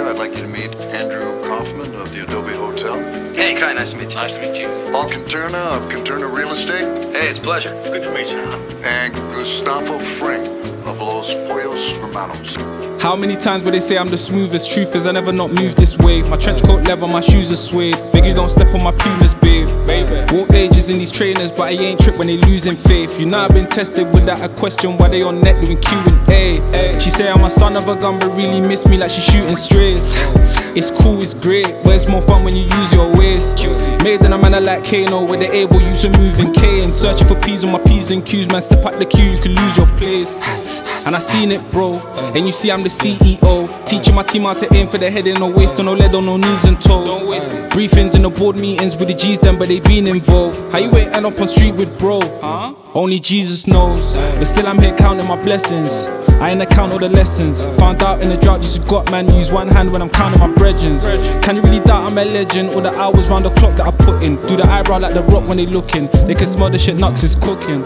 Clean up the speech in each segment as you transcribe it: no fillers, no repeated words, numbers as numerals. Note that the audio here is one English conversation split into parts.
I'd like you to meet Andrew Kaufman of the Adobe Hotel. Hey, Kai, nice to meet you. Nice to meet you. Paul Quinterna of Quinterna Real Estate. Hey, it's a pleasure. Good to meet you. And Gustavo Fring of Los Pollos Hermanos. How many times will they say I'm the smoothest? Truth is I never not moved this way. My trench coat leather, my shoes are suede. Biggie don't step on my Pumas, babe. Walk ages in these trainers, but I ain't tripped when they losing faith. You know I've been tested without a question why they on net doing Q&A. She say I'm a son of a gun, but really miss me like she shooting strays. It's cool, it's great, but it's more fun when you use your waist. Made in a manner like Kano, where they able use a moving K. And searching for P's on my P's and Q's, man, step out the queue, you can lose your place. And I seen it, bro, and you see I'm the CEO. Teaching my team how to aim for the head and no waist, on no lead, on no knees and toes. Briefings in the board meetings with the G's done, but they been involved. How you ain't end up on street with bro? Only Jesus knows. But still I'm here counting my blessings. I ain't account all the lessons. Found out in the drought just got man, use one hand when I'm counting my brethrens. Can you really doubt I'm a legend? All the hours round the clock that I put in. Do the eyebrow like the Rock when they looking. They can smell the shit Nux is cooking.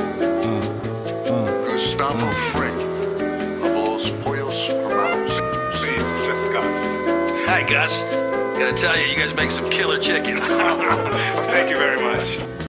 Gustavo Fring of Los Pollos Hermanos. Please, just Gus. Hi, Gus. Gotta tell you, you guys make some killer chicken. Thank you very much.